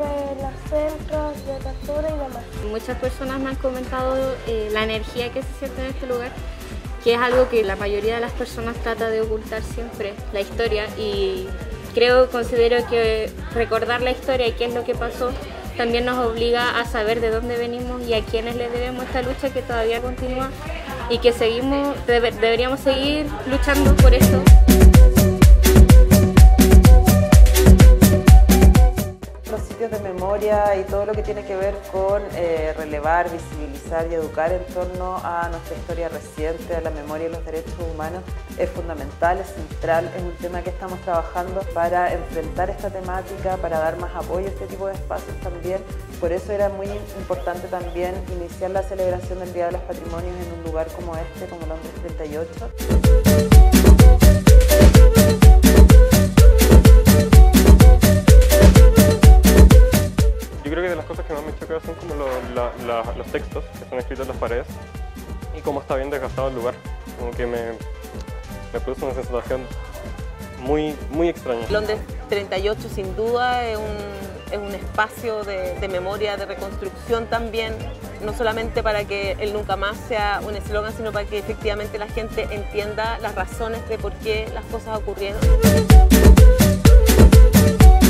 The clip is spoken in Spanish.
de los centros de tortura y demás. Muchas personas me han comentado la energía que se siente en este lugar, que es algo que la mayoría de las personas trata de ocultar siempre, la historia, y considero que recordar la historia y qué es lo que pasó también nos obliga a saber de dónde venimos y a quiénes le debemos esta lucha que todavía continúa y que deberíamos seguir luchando por esto. Los sitios de memoria y todo lo que tiene que ver con relevar, visibilizar y educar en torno a nuestra historia reciente, a la memoria y los derechos humanos es fundamental, es central, es un tema que estamos trabajando para enfrentar esta temática, para dar más apoyo a este tipo de espacios también. Por eso era muy importante también iniciar la celebración del Día de los Patrimonios en un lugar como este, como Londres 38. Yo creo que de las cosas que más me chocan son como los textos que están escritos en las paredes y cómo está bien desgastado el lugar. Como que me produce una sensación muy extraña. Londres 38 sin duda es un espacio de memoria, de reconstrucción también, no solamente para que el nunca más sea un eslogan, sino para que efectivamente la gente entienda las razones de por qué las cosas ocurrieron.